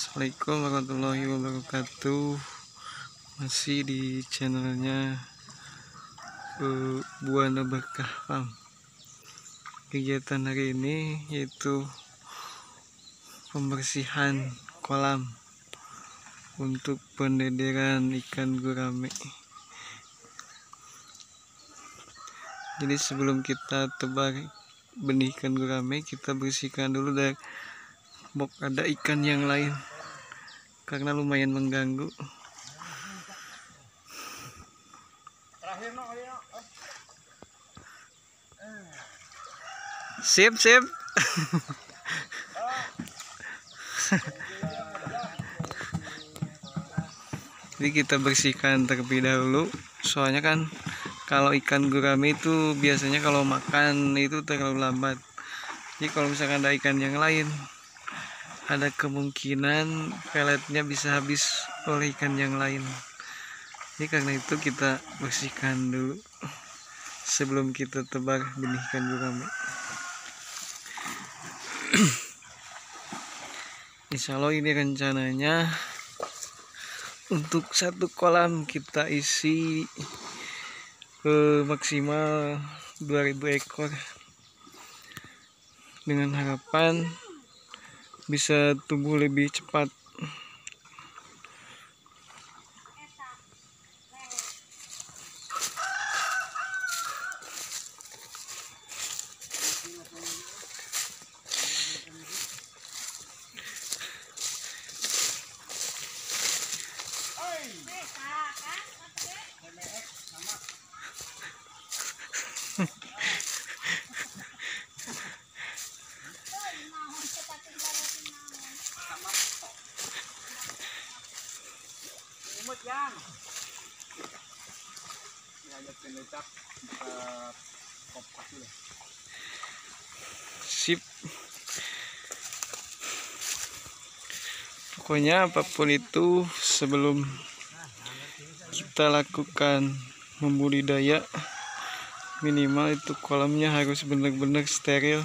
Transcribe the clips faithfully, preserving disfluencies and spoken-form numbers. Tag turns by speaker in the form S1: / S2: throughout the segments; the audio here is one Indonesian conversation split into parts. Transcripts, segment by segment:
S1: Assalamualaikum warahmatullahi wabarakatuh. Masih di channelnya uh, Buana Berkah Farm. Kegiatan hari ini yaitu pembersihan kolam untuk pendederan ikan gurame. Jadi sebelum kita tebar benih ikan gurame, kita bersihkan dulu dari bok ada ikan yang lain karena lumayan mengganggu. Sip sip. Jadi kita bersihkan terlebih dahulu, soalnya kan kalau ikan gurame itu biasanya kalau makan itu terlalu lambat. Jadi kalau misalkan ada ikan yang lain, ada kemungkinan peletnya bisa habis oleh ikan yang lain. Jadi karena itu kita bersihkan dulu sebelum kita tebar benih ikan gurame. Insya Allah ini rencananya untuk satu kolam kita isi eh, maksimal dua ribu ekor, dengan harapan bisa tumbuh lebih cepat. Sip. Pokoknya apapun itu, sebelum kita lakukan membudidaya, minimal itu kolamnya harus benar-benar steril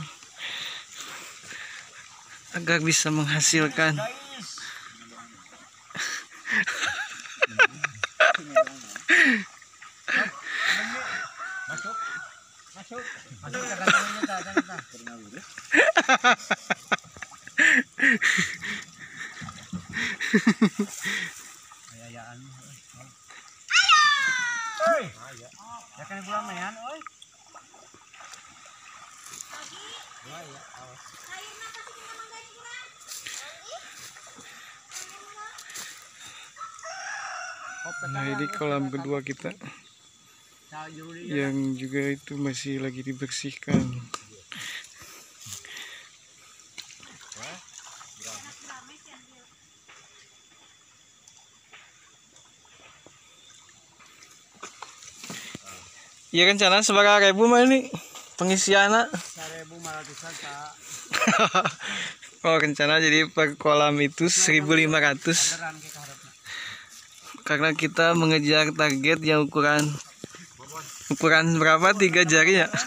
S1: agar bisa menghasilkan
S2: Masuk, masuk ke dalamnya, kita, kita. Ayaan. Hei, ya kan bulan mayan, oi. Ya, awas.
S1: Nah, ini kolam kedua kita yang juga itu masih lagi dibersihkan. Iya rencana sebagai ribu mah ini pengisiannya.
S2: Seribu malah bisa tak.
S1: Oh rencana jadi per kolam itu seribu lima ratus. Karena kita mengejar target yang ukuran ukuran berapa, tiga jari ya.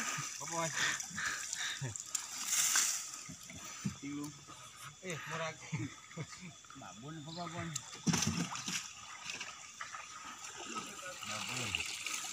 S2: Eh murah. Babon apa babon? Babon.